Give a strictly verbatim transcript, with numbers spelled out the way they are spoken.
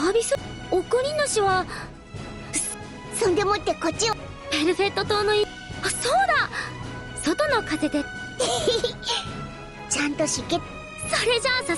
ービス送り主は。 そんでもってこっちを。 ベルフェット島のい、あ、そうだ、外の風でちゃんと湿気。 それじゃあさ。